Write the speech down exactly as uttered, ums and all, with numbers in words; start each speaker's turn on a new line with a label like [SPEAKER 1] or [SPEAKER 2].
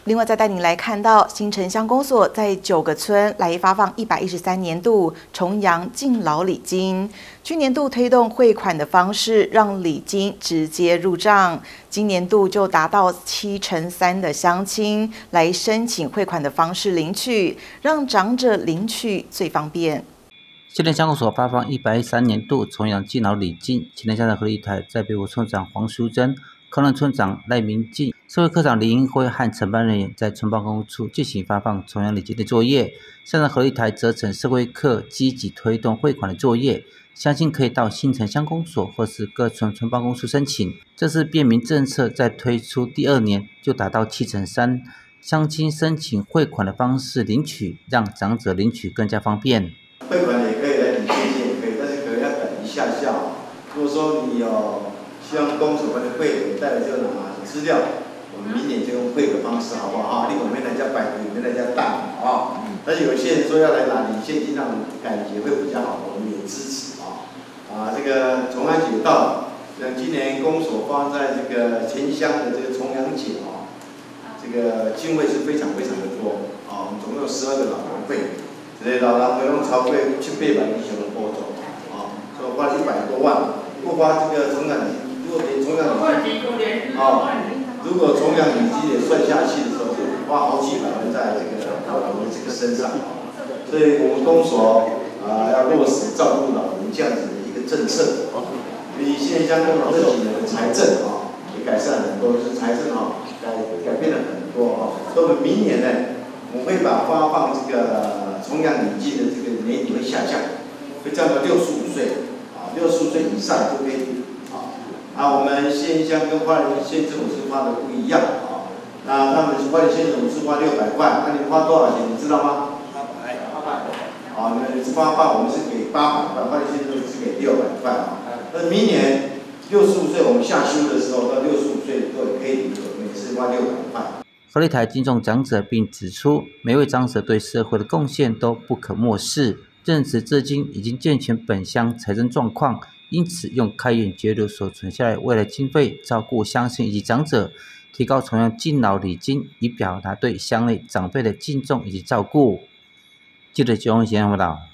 [SPEAKER 1] 另外，再带您来看到新城乡公所在九个村来发放一百一十三年度重阳敬老礼金。去年度推动汇款的方式，让礼金直接入账。今年度就达到七成三的乡亲来申请汇款的方式领取，让长者领取最方便。
[SPEAKER 2] 新城乡公所发放一百一十三年度重阳敬老礼金，新城乡的合力台在北部村长黄淑珍、康乐村长赖明进、社会科长林英辉和承办人员在村办公处进行发放重阳礼金的作业。乡长合力台则成社会课积极推动汇款的作业，相信可以到新城乡公所或是各村村办公处申请。这次便民政策在推出第二年就达到七成三，乡亲申请汇款的方式领取，让长者领取更加方便。
[SPEAKER 3] 汇款也可以来领现金也可以，但是可能要等一下下。如果说你有希望公所或者汇带了这个拿资料，我们明年就用汇的方式，好不好？你我们来家摆鱼，我们来家蛋啊。但是有些人说要来拿领现金，让感觉会比较好，我们也支持啊。啊，这个重阳节到了，像今年公所放在这个前乡的这个重阳节啊，这个经费是非常非常的多啊。我们总共有十二个老人会。这老人会用超过七八万以上的补助，啊，所以花了一百多万。不花这个重阳礼，如果连重阳礼金，啊，如果重阳礼金也算下去的时候，是花好几百万在这个老人这个身上。所以我们公所啊要落实照顾老人这样子的一个政策。所以现在乡公所这几年的财政啊也改善很多，就是财政啊改改变了很多啊。所以我们明年呢，我们会把发放这个重阳礼金的这个年龄会下降，会降到六十五岁，啊，六十五岁以上就可以领，啊，啊，我们县乡跟花莲县政府是发的不一样，啊，那他们花莲县政府是发六百块，那你花多少钱你知道吗？八百，八百，啊，你们发放我们是给八百块，花莲县政府是给六百块，啊，那明年六十五岁我们下修的时候到六十五岁都可以领，我们也是发六百块。
[SPEAKER 2] 合力台敬重长者，并指出每位长者对社会的贡献都不可漠视。认识至今已经健全本乡财政状况，因此用开源节流所存下来未来经费，照顾乡亲以及长者，提高重阳敬老礼金，以表达对乡内长辈的敬重以及照顾。记者邱永贤报道。